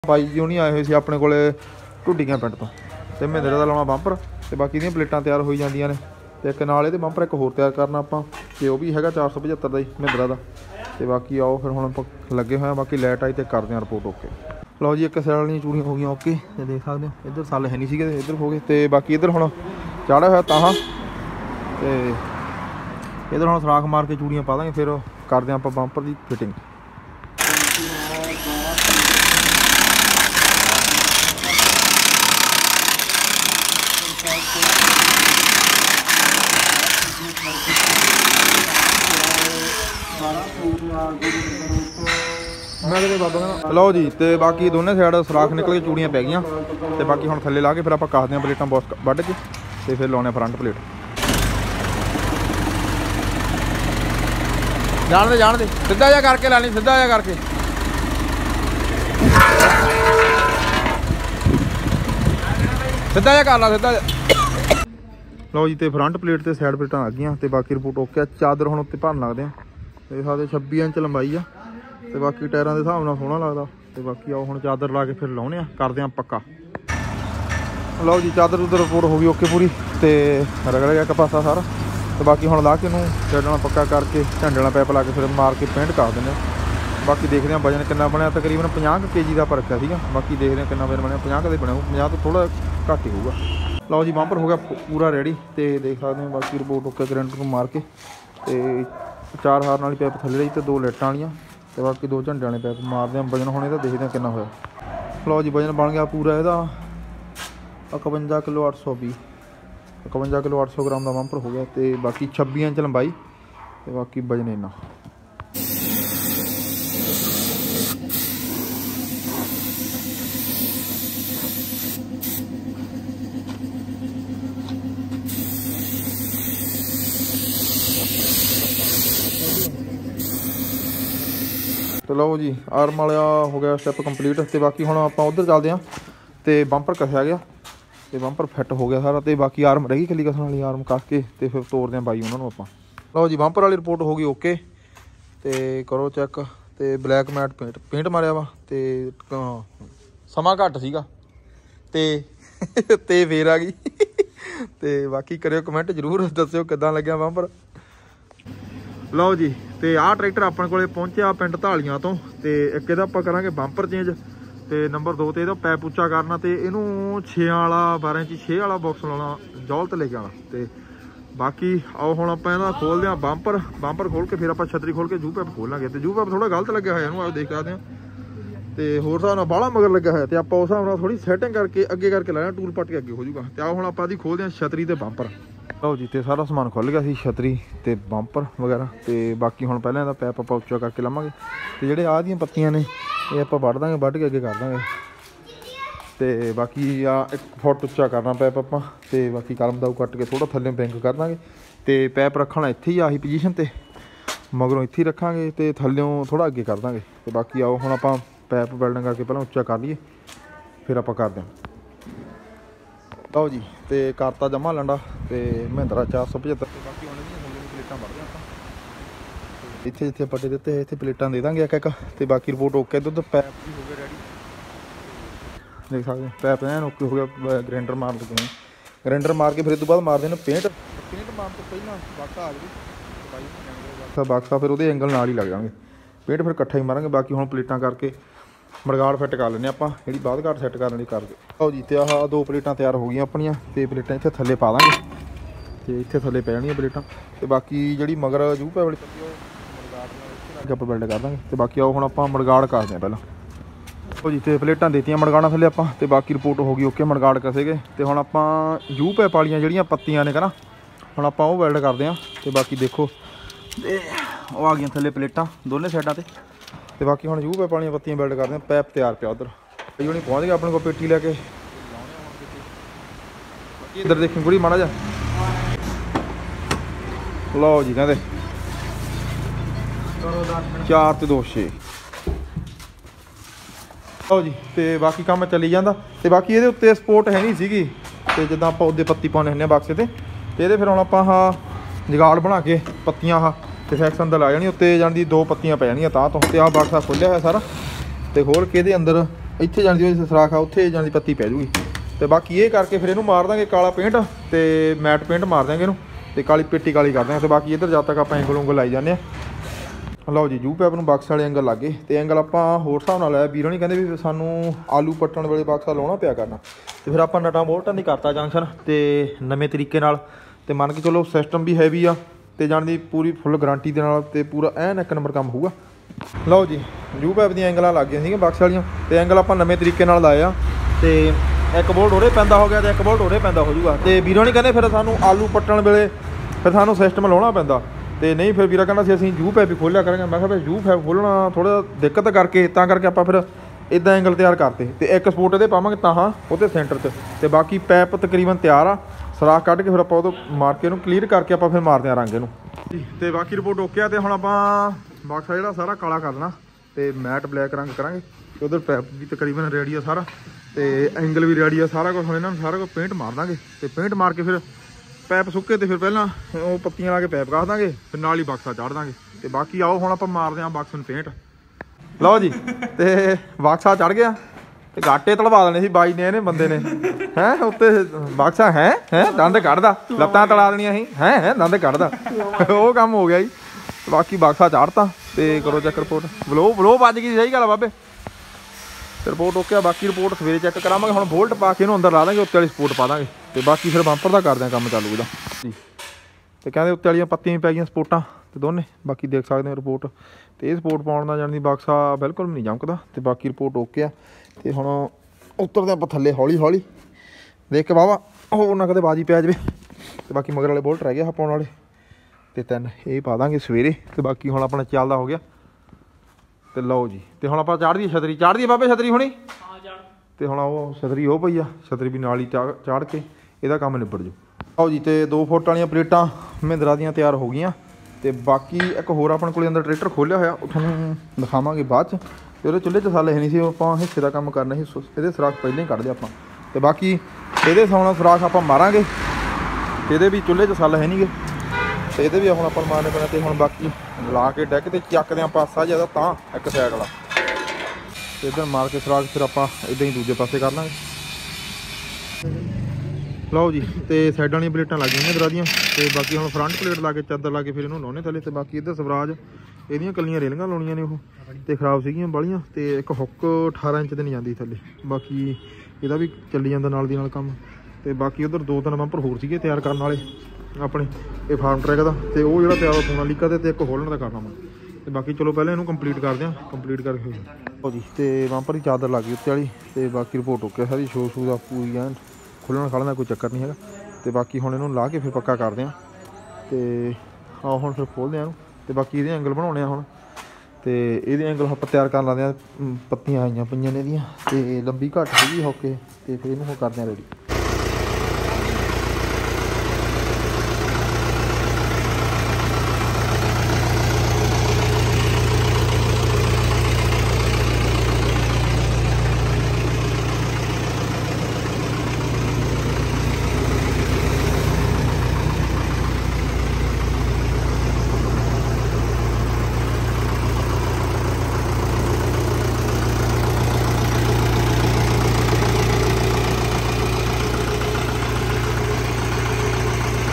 ਬਾਈ ਜੀ ਨਹੀਂ ਆਏ ਹੋਏ ਸੀ ਆਪਣੇ ਕੋਲੇ ਢੁੱਡੀਆਂ ਪਿੰਡ ਤੋਂ ਤੇ ਮਹਿੰਦਰਾ ਦਾ ਲਾਉਣਾ ਬੰਪਰ ਤੇ ਬਾਕੀ ਦੀਆਂ ਪਲੇਟਾਂ ਤਿਆਰ ਹੋਈ ਜਾਂਦੀਆਂ ਨੇ ਤੇ ਇੱਕ ਨਾਲ ਇਹਦੇ ਬੰਪਰ ਇੱਕ ਹੋਰ ਤਿਆਰ ਕਰਨਾ ਆਪਾਂ ਤੇ ਉਹ ਵੀ ਹੈਗਾ 475 ਦਾ ਹੀ ਮਹਿੰਦਰਾ ਦਾ ਤੇ ਬਾਕੀ ਆਓ ਫਿਰ ਹੁਣ ਆਪਾਂ ਲੱਗੇ ਹੋਏ ਆ ਬਾਕੀ ਲਾਈਟ ਆਈ ਤੇ ਕਰਦੇ ਆ ਰਿਪੋਰਟ ਓਕੇ। ਲਓ ਜੀ ਇੱਕ ਸਾਈਡ ਵਾਲੀਆਂ ਚੂੜੀਆਂ ਹੋ ਗਈਆਂ ਓਕੇ ਤੇ ਦੇਖ ਸਕਦੇ ਹੋ ਇੱਧਰ ਸਾਲ ਹੈ ਨਹੀਂ ਸੀਗੇ ਇੱਧਰ ਹੋ ਗਏ ਤੇ ਬਾਕੀ ਇੱਧਰ ਹੁਣ ਚਾੜਿਆ ਹੋਇਆ ਤਾਂ ਤੇ ਇੱਧਰ ਹੁਣ ਸਰਾਖ ਮਾਰ ਕੇ ਚੂੜੀਆਂ ਪਾ ਦਾਂਗੇ ਫਿਰ ਕਰਦੇ ਆਪਾਂ ਬੰਪਰ ਦੀ ਫਿਟਿੰਗ। मैं कहते बाबा लो जी तो बाकी दोनों साइड सुराख निकल के चूड़ियाँ पै गई तो बाकी हम थले ला के फिर आप कसते हैं प्लेटा बॉस वढ़ के तो फिर लाने फ्रंट प्लेट जान दे सीधा जा करके लानी सीधा जा करके सीधा जा कर ला सीधा लो जी तो फ्रंट प्लेट से साइड प्लेटा आ गई तो बाकी रिपोर्ट ओके चादर हम उत्ते भरन लगते हैं तो साढ़े 26 इंच लंबाई आ तो बाकी टायरों के हिसाब नाल सोहना लगता तो बाकी आओ हम चादर ला के फिर लाने करते हैं पक्का। लो जी चादर उधर रिपोर्ट हो गई ओके पूरी तो रगड़ गया एक पासा सारा तो बाकी हम ला के चढ़ना पक्का करके झंडे वाला पैप ला के फिर मार के पेंट कर दें। बाकी देखते हैं वजन कितना बनया तकरीबन 50 kg का पर रखा था बाकी देखते हैं कितना वजन बनया 50 का बनया 50 तो थोड़ा घट ही होगा। लो जी बंपर हो गया पूरा रेडी तो देख सकते हैं बाकी रिपोर्ट ओके करंट को मार के तो 4 हार वाली पैप थले रही तो 2 लाइटां वालियां तो बाकी 2 झंडे वाले पैप मारते हैं वजन होने तो देखते हैं कितना होया। लो जी वजन बन गया पूरा ਇਹਦਾ 51 किलो 820 51 किलो 800 ग्राम का बंपर हो गया तो बाकी 26 इंच लंबाई तो बाकी वजन इन्ना। तो लो जी आर्म वाला हो गया स्टैप कंप्लीट तो बाकी हम आप उधर चलते हैं तो बंपर कसिया गया तो बंपर फिट हो गया सारा तो बाकी आर्म रह गई खली कसन वाली आर्म कस के तो फिर तोड़ते हैं बाई उन्होंने आप। लो जी बंपर वाली रिपोर्ट हो गई ओके तो करो चैक तो ब्लैक मैट पेंट मारिया वा तो समा घट सीगा ते फिर आ गई तो बाकी करियो कमेंट जरूर दस्यो किदां लग्या बंपर। लो जी तो आह ट्रैक्टर अपने को पहुंचा पिंड धालियां तो एक इहदा आपां करांगे बंपर चेंज तो नंबर 2 तो पैप उच्चा करना तो इनू 6 वाला 12 इंची 6 वाला बॉक्स लाना जौलत लेके आना तो बाकी आओ हम आप खोलते हैं बंपर खोल के फिर आप छतरी खोल के जू पैप खोलांगे तो जू पैप थोड़ा गलत लगे हुआ आप देख सकते हैं तो होर हिसाब नाल बाहला मगर लगे हुआ तो आप उस हिसाब नाल थोड़ी सैटिंग करके अगे करके लाना टूल पट के अगे हो जाऊगा। तो आओ हम आप खोलते हैं छतरी तो बंपर। लो जी तो सारा समान खुल गया सी छतरी तो बंपर वगैरह तो बाकी हम पहले इहदा पैप आप उच्चा करके लावांगे तो जिहड़े आह दियां पत्तियां ने ये आप वढ़ दांगे वढ़ के अगे कर देंगे तो बाकी आ 1 फुट उच्चा करना पैप आप तो बाकी कलम दाऊ कट के थोड़ा थल्ले बैंक कर देंगे तो पैप रखना इत्थे ही आही पोजीशन ते मगरों इत्थे ही रखांगे तो थल्लों थोड़ा अगे कर देंगे तो बाकी आओ हम आप पैप वेल्डिंग करके पहले उच्चा कर लीए फिर आप कर दें। लो जी तो करता जमा लंडा तो महिंद्रा 475 बाकी होने प्लेटा बढ़ गया इतने जिते पट्टे दिते इतने प्लेटा दे देंगे एक तो बाकी रिपोर्ट ओके दुध पैप भी हो गया रेडी देख सकते पैप एन ओके हो गया ग्राइंडर मार लगे ग्राइंडर मार के फिर इस बाद मार देना पेंट मारन तो पहला बाक्सा आ जाए बाक्सा फिर वो एंगल नाल ही लग जाएंगे पेंट फिर इकट्ठा ही मारेंगे बाकी हम प्लेटा करके मड़गाड़ फिट कर लें आप जी बाद घाट सैट करने करके। आओ जी तो आह 2 प्लेटा तैयार हो गई अपन तो प्लेटा इतने थले पा देंगे तो इतने थले पै जानियां प्लेटा तो बाकी जी मगर जू पै वाली मड़गाड़ आप बिल्ड कर देंगे तो बाकी आओ हम आप मड़गाड़ करते हैं पहला। तो जी तो प्लेटा देतियां मड़गाड़ा थले आप तो बाकी रिपोर्ट हो गई ओके मड़गाड़ कसे गए तो हम आप जू पैप वालियां जिहड़ियां पत्तियां ने करा हम आप बिल्ड करते हैं तो बाकी देखो वो आ गई थले प्लेटा दोनों साइडों से तो बाकी हम जू पैप वाली पत्तियां बिल्ड करते हैं पैप तैयार पिया उधर कई होनी पहुँच गया अपने को पेटी लैके इधर देखी बड़ी माड़ा जा। लो जी कहते 4 ते 2 6 लो जी तो बाकी काम चली जाता तो बाकी ये उत्ते सपोर्ट है नहीं सी तो जिदा आप उदे पत्ती पाने हुंदे बक्से ते फिर हम आप जुगाड़ बना के पत्तियां तो सैक्शन दा ला जानी उत्ते जानी 2 पत्तियां पै जानियां तां तो आ बक्सा खोलिया है सारा तो खोल के अंदर ਇੱਥੇ ਜਾਂਦੀ ਸਰਾਖ ਆ ਉੱਥੇ ਜਾਂਦੀ ਪੱਤੀ ਪੈ ਜੂਗੀ। ਤੇ ਬਾਕੀ ਇਹ ਕਰਕੇ ਫਿਰ ਇਹਨੂੰ ਮਾਰ ਦਾਂਗੇ ਕਾਲਾ ਪੇਂਟ ਤੇ ਮੈਟ ਪੇਂਟ ਮਾਰ ਦਾਂਗੇ ਇਹਨੂੰ ਤੇ ਕਾਲੀ ਪੇਟੀ ਕਾਲੀ ਕਰ ਦਾਂਗੇ। ਤੇ ਬਾਕੀ ਇੱਧਰ ਜਦ ਤੱਕ ਆਪਾਂ ਐਂਗਲ ਉਂਗਲ ਲਾਈ ਜਾਂਦੇ ਆ। ਲਓ ਜੀ ਜੂ ਪੈਪ ਨੂੰ ਬਾਕਸ ਵਾਲੇ ਐਂਗਲ ਲੱਗੇ ਤੇ ਐਂਗਲ ਆਪਾਂ ਹੋਰ ਹਿਸਾਬ ਨਾਲ ਲਾਇਆ। ਵੀਰੋ ਨਹੀਂ ਕਹਿੰਦੇ ਵੀ ਸਾਨੂੰ ਆਲੂ ਪੱਟਣ ਵੇਲੇ ਬਾਕਸਾ ਲਾਉਣਾ ਪਿਆ ਕਰਨਾ। ਤੇ ਫਿਰ ਆਪਾਂ ਨਟਾਂ ਬੋਲਟਾਂ ਦੀ ਕਰਤਾ ਜੰਕਸ਼ਨ ਤੇ ਨਵੇਂ ਤਰੀਕੇ ਨਾਲ। ਤੇ ਮੰਨ ਕੇ ਚਲੋ ਸਿਸਟਮ ਵੀ ਹੈਵੀ ਆ ਤੇ ਜਾਣ ਦੀ ਪੂਰੀ ਫੁੱਲ ਗਾਰੰਟੀ ਦੇ ਨਾਲ ਤੇ ਪੂਰਾ ਐਨ ਇੱਕ ਨੰਬਰ ਕੰਮ ਹੋਊਗਾ। ਲਓ ਜੀ ਜੂ ਪੈਪ ਦੀਆਂ ਐਂਗਲਾਂ ਲੱਗ ਗਈਆਂ ਸੀਗੀਆਂ ਬਾਕਸ ਵਾਲੀਆਂ ਤੇ ਐਂਗਲ ਆਪਾਂ ਨਵੇਂ ਤਰੀਕੇ ਨਾਲ ਲਾਏ ਆ। ਤੇ ਇੱਕ ਬੋਲਟ ਉਹਦੇ ਪੈਂਦਾ ਹੋ ਗਿਆ ਤੇ ਇੱਕ ਬੋਲਟ ਉਹਦੇ ਪੈਂਦਾ ਹੋ ਜਾਊਗਾ। ਤੇ ਵੀਰੋ ਨਹੀਂ ਕਹਿੰਦੇ ਫਿਰ ਸਾਨੂੰ ਆਲੂ ਪੱਟਣ ਵੇਲੇ ਫਿਰ ਸਾਨੂੰ ਸਿਸਟਮ ਲਾਉਣਾ ਪੈਂਦਾ। ਤੇ ਨਹੀਂ ਫਿਰ ਵੀਰਾ ਕਹਿੰਦਾ ਸੀ ਅਸੀਂ ਜੂ ਪੈਪ ਹੀ ਖੋਲਿਆ ਕਰਾਂਗੇ। ਮੈਂ ਕਿਹਾ ਫਿਰ ਜੂ ਪੈਪ ਖੋਲ੍ਹਣਾ ਥੋੜ੍ਹਾ ਦਿੱਕਤ ਕਰਕੇ ਤਾਂ ਕਰਕੇ ਆਪਾਂ ਫਿਰ ਇੱਦਾਂ ਐਂਗਲ ਤਿਆਰ ਕਰਤੇ ਤੇ ਇੱਕ ਸਪੋਰਟ ਇਹਦੇ ਪਾਵਾਂਗੇ ਤਾਂ ਉਹਦੇ ਸੈਂਟਰ 'ਚ। ਤੇ ਬਾਕੀ ਪੈਪ ਤਕਰੀਬਨ ਤਿਆਰ ਆ। ਸਰਾਖ ਕੱਢ ਕੇ ਫਿਰ ਆਪਾਂ ਉਹ ਮਾਰ ਕੇ ਇਹਨੂੰ ਕਲੀਅਰ ਕਰਕੇ ਆਪਾਂ ਫਿਰ ਮਾਰਦੇ ਹਾਂ ਰੰਗ ਇਹਨੂੰ। ਤੇ ਬਾਕੀ ਰਿਪੋਰਟ ਓਕੇ ਆ। ਤੇ ਹੁਣ ਆਪਾਂ ਬਾਕਸ ਜਿਹੜਾ ਸਾਰਾ ਕਾਲਾ ਕਰ ਦੇਣਾ ਤੇ ਮੈਟ ਬਲੈਕ ਰੰਗ ਕਰਾਂਗੇ। ਤੇ ਉਧਰ ਪੈਪ ਵੀ ਤਕਰੀਬਨ ਰੈਡੀ ਆ ਸਾਰਾ ਤੇ ਐਂਗਲ ਵੀ ਰੈਡੀ ਆ ਸਾਰਾ ਕੁਝ। ਹੁਣ ਇਹਨਾਂ ਨੂੰ ਸਾਰਾ ਕੁਝ ਪੇਂਟ ਮਾਰ ਦਾਂਗੇ ਤੇ ਪੇਂਟ ਮਾਰ ਕੇ ਫਿਰ ਪੈਪ ਸੁੱਕੇ ਤੇ ਫਿਰ ਪਹਿਲਾਂ ਉਹ ਪੱਤੀਆਂ ਲਾ ਕੇ ਪੈਪ ਕੱਢ ਦਾਂਗੇ ਫਿਰ ਨਾਲ ਹੀ ਬਾਕਸਾ ਚਾੜ ਦਾਂਗੇ। ਤੇ ਬਾਕੀ ਆਓ ਹੁਣ ਆਪਾਂ ਮਾਰਦੇ ਹਾਂ ਬਾਕਸ ਨੂੰ ਪੇਂਟ। ਲਓ ਜੀ ਤੇ ਬਾਕਸਾ ਚੜ ਗਿਆ ਤੇ ਗਾਟੇ ਤੜਵਾ ਦੇਣੇ ਸੀ ਬਾਈ ਨੇ ਇਹਨੇ ਬੰਦੇ ਨੇ ਹੈ ਉੱਤੇ ਬਾਕਸਾ ਹੈ ਦੰਦ ਕੱਢਦਾ ਲੱਤਾਂ ਤੜਾ ਦੇਣੀਆਂ ਸੀ ਹੈ ਦੰਦ ਕੱਢਦਾ ਉਹ ਕੰਮ ਹੋ ਗਿਆ ਜੀ। ਬਾਕੀ ਬਾਕਸਾ ਚਾੜਤਾ ਤੇ ਕਰੋ ਚੈੱਕ ਰਿਪੋਰਟ। ਬਲੋ ਵੱਜ ਗਈ ਸਹੀ ਗੱਲ ਆ ਬਾਬੇ। ਤੇ ਰਿਪੋਰਟ ਓਕੇ ਆ। ਬਾਕੀ ਰਿਪੋਰਟ ਸਵੇਰੇ ਚੈੱਕ ਕਰਾਵਾਂਗੇ। ਹੁਣ ਬੋਲਟ ਪਾ ਕੇ ਇਹਨੂੰ ਅੰਦਰ ਲਾ ਦਾਂਗੇ ਉੱਤੇ ਵਾਲੀ ਸਪੋਰਟ ਪਾ ਦਾਂਗੇ ਤੇ ਬਾਕੀ ਫਿਰ ਬੰਪਰ ਦਾ ਕਰਦੇ ਹਾਂ ਕੰਮ ਚਾਲੂ ਇਹਦਾ ਜੀ। ਤੇ ਕਹਿੰਦੇ ਉੱਤੇ ਵਾਲੀਆਂ ਪੱਤੀਆਂ ਵੀ ਪੈ ਗਈਆਂ ਸਪੋਰਟਾਂ ਤੇ ਦੋਨੇ। ਬਾਕੀ ਦੇਖ ਸਕਦੇ ਹੋ ਰਿਪੋਰਟ ਤੇ ਇਹ ਸਪੋਰਟ ਪਾਉਣ ਦਾ ਜਾਣੀ ਬਾਕਸਾ ਬਿਲਕੁਲ ਵੀ ਨਹੀਂ ਜੰਕਦਾ। ਤੇ ਬਾਕੀ ਰਿਪੋਰਟ ਓਕੇ ਆ। ਤੇ ਹੁਣ ਉਤਰਦੇ ਆਪਾਂ ਥੱਲੇ ਹੌਲੀ ਹੌਲੀ ਦੇਖ ਕੇ ਬਾਵਾ ਹੋਰ ਨਾ ਕਦੇ ਬਾਜੀ ਪੈ ਜਾਵੇ। ਤੇ ਬਾਕੀ ਮਗਰ ਵਾਲੇ ਬੋਲਟ ਰਹਿ ਗਏ ਪਾਉਣ ਵਾਲੇ ਤੇ 3 ਇਹ ਪਾ ਦਾਂਗੇ ਸਵੇਰੇ। ਤੇ ਬਾਕੀ ਹੁਣ ਆਪਣਾ ਚੱਲਦਾ ਹੋ ਗਿਆ। ਤੇ ਲਓ ਜੀ ਤੇ ਹੁਣ ਆਪਾਂ ਚਾੜ ਦਈਏ ਛਤਰੀ। ਚਾੜ ਦਈਏ ਬਾਬੇ ਛਤਰੀ ਹੁਣੀ। ਤੇ ਹੁਣ ਉਹ ਛਤਰੀ ਉਹ ਪਈ ਆ ਛਤਰੀ ਵੀ ਨਾਲ ਹੀ ਚਾੜ ਕੇ ਇਹਦਾ ਕੰਮ ਨਿਬੜ ਜੂ। ਆਓ ਜੀ ਤੇ 2 ਫੁੱਟ ਵਾਲੀਆਂ ਪਲੇਟਾਂ ਮਹਿੰਦਰਾ ਦੀਆਂ ਤਿਆਰ ਹੋ ਗਈਆਂ। ਤੇ ਬਾਕੀ ਇੱਕ ਹੋਰ ਆਪਣੇ ਕੋਲ ਅੰਦਰ ਟਰੈਕਟਰ ਖੋਲ੍ਹਿਆ ਹੋਇਆ ਉਹ ਤੁਹਾਨੂੰ ਦਿਖਾਵਾਂਗੇ ਬਾਅਦ 'ਚ। ਤੇ ਉਹਦੇ ਚੁੱਲ੍ਹੇ 'ਚ ਸਾਲੇ ਹੈ ਨਹੀਂ ਸੀ ਆਪਾਂ ਹਿੱਸੇ ਦਾ ਕੰਮ ਕਰਨਾ ਸੀ। ਇਹਦੇ ਸੁਰਾਖ ਪਹਿਲਾਂ ਹੀ ਕੱਢ ਲਿਆ ਆਪਾਂ। ਤੇ ਬਾਕੀ ਇਹਦੇ ਸੌਣਾ ਸੁਰਾਖ ਆਪਾਂ ਮਾਰਾਂਗੇ। ਤੇ ਇਹਦੇ ਵੀ ਚੁੱਲ੍ਹੇ 'ਚ ਸੱਲ ਹੈ ਨਹੀਂਗੇ ਤੇ ਇਹਦੇ ਵੀ ਹੁਣ ਆਪਾਂ ਮਾਰਨੇ ਪੈਣਾ। ਤੇ ਹੁਣ ਬਾਕੀ ਲਾ ਕੇ ਡੈਕ ਤੇ ਚੱਕਦੇ ਹਾਂ ਪਾਸਾ ਜਿਆਦਾ ਤਾਂ ਇੱਕ ਸਾਈਡ ਵਾਲਾ ਤੇ ਇੱਧਰ ਮਾਰ ਕੇ ਸੁਰਾਖ ਫਿਰ ਆਪਾਂ ਇੱਦਾਂ ਹੀ ਦੂਜੇ ਪਾਸੇ ਕਰ ਲਾਂਗੇ। ਲਓ ਜੀ ਤੇ ਸਾਈਡਾਂ ਵਾਲੀਆਂ ਪਲੇਟਾਂ ਲੱਗ ਗਈਆਂ ਦਰਾ ਦੀਆਂ। ਤੇ ਬਾਕੀ ਹੁਣ ਫਰੰਟ ਪਲੇਟ ਲਾ ਕੇ ਚਾਦਰ ਲਾ ਕੇ ਫਿਰ ਇਹਨੂੰ ਲਾਉਣੇ ਥੱਲੇ। ਤੇ ਬਾਕੀ ਇੱਧਰ ਸਵਰਾਜ ਇਹਦੀਆਂ ਕੱਲੀਆਂ ਰੇਲਿੰਗਾਂ ਲਾਉਣੀਆਂ ਨੇ ਉਹ ਤੇ ਖਰਾਬ ਸੀਗੀਆਂ ਬਾਹਲੀਆਂ। ਤੇ ਇੱਕ ਹੁੱਕ 18 ਇੰਚ ਤੇ ਨਹੀਂ ਜਾਂਦੀ ਥੱਲੇ। ਬਾਕੀ ਇਹਦਾ ਵੀ ਚੱਲੀ ਜਾਂਦਾ ਨਾਲ ਦੀ ਨਾਲ ਕੰਮ। ਤੇ ਬਾਕੀ ਉਧਰ 2-3 ਬੰਪਰ ਹੋਰ ਸੀਗੇ ਤਿਆਰ ਕਰਨ ਵਾਲੇ ਆਪਣੇ ਇਹ ਫਾਰਮ ਟਰੈਕ ਦਾ। ਤੇ ਉਹ ਜਿਹੜਾ ਤਿਆਰ ਸੋਨਾਲੀਕਾ ਤੇ ਇੱਕ ਹੋਲਣ ਦਾ ਕਰਨਾ ਮੈਂ। ਤੇ ਬਾਕੀ ਚਲੋ ਪਹਿਲਾਂ ਇਹਨੂੰ ਕੰਪਲੀਟ ਕਰਦੇ ਹਾਂ। ਕੰਪਲੀਟ ਕਰਕੇ ਹੋ ਜੀ ਤੇ ਬੰਪਰ ਦੀ ਚਾਦਰ ਲੱਗ ਗਈ ਉੱਤੇ ਵਾਲੀ। ਤੇ ਬਾਕੀ ਰਿਪੋਰਟ ਓਕੇ ਸਾਰੀ ਸ਼ੋ ਸ਼ੂ ਦਾ ਪੂਰੀ ਐਨ ਖੁੱਲ੍ਹਣ ਖੜਨ ਦਾ ਕੋਈ ਚੱਕਰ ਨਹੀਂ ਹੈਗਾ। ਤੇ ਬਾਕੀ ਹੁਣ ਇਹਨੂੰ ਲਾ ਕੇ ਫਿਰ ਪੱਕਾ ਕਰਦੇ ਹਾਂ। ਤੇ ਆਓ ਹੁਣ ਫਿਰ ਖੋਲ੍ਹਦੇ ਹਾਂ ਇਹਨੂੰ। ਤੇ ਬਾਕੀ ਇਹਦੇ ਐਂਗਲ ਬਣਾਉਣੇ ਆ ਹੁਣ। ਤੇ ਇਹਦੇ ਐਂਗਲ ਆਪਾਂ ਤਿਆਰ ਕਰਨ ਲੱਗਦੇ ਹਾਂ। ਪੱਤੀਆਂ ਆਈਆਂ ਪਈਆਂ ਨੇ ਇਹਦੀਆਂ ਤੇ ਲੰਬੀ ਘੱਟ ਸੀਗੀ ਹੋਕੇ ਤੇ ਫਿਰ ਇਹਨੂੰ ਉਹ ਕਰਦੇ ਹਾਂ ਰੈਡੀ।